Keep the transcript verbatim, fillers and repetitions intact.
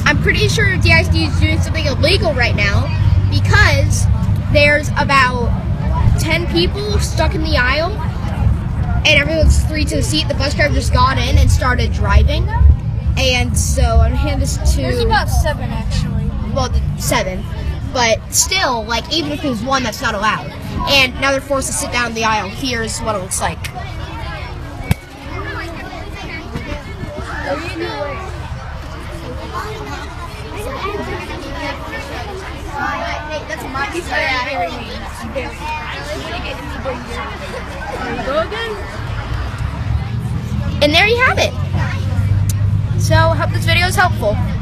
I'm pretty sure D I S D is doing something illegal right now because there's about ten people stuck in the aisle and everyone's three to the seat. The bus driver just got in and started driving. And so I'm gonna hand this to... There's about seven actually. Well, seven. But still, like, even if there's one, that's not allowed. And now they're forced to sit down in the aisle. Here's what it looks like. Hey, that's my piece right here. Go again. And there you have it. So, I hope this video is helpful.